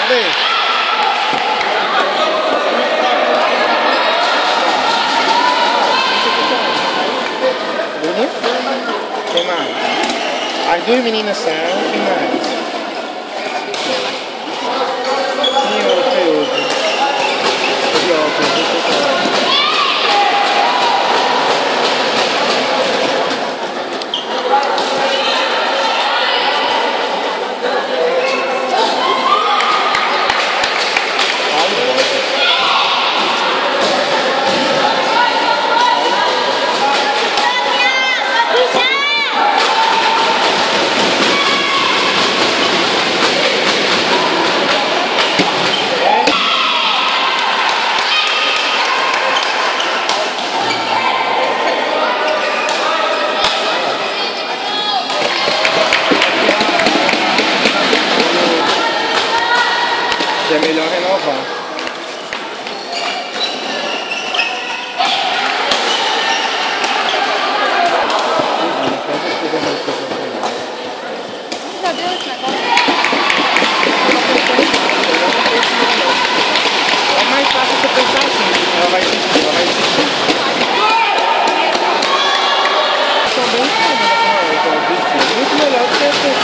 Cadê? Quem mais? As duas meninas são, quem mais? Tem outro. É melhor renovar. Já viu esse negócio? É mais fácil você pensar assim. Ela vai existir, ela vai existir. São bem diferentes, muito melhor do que essa.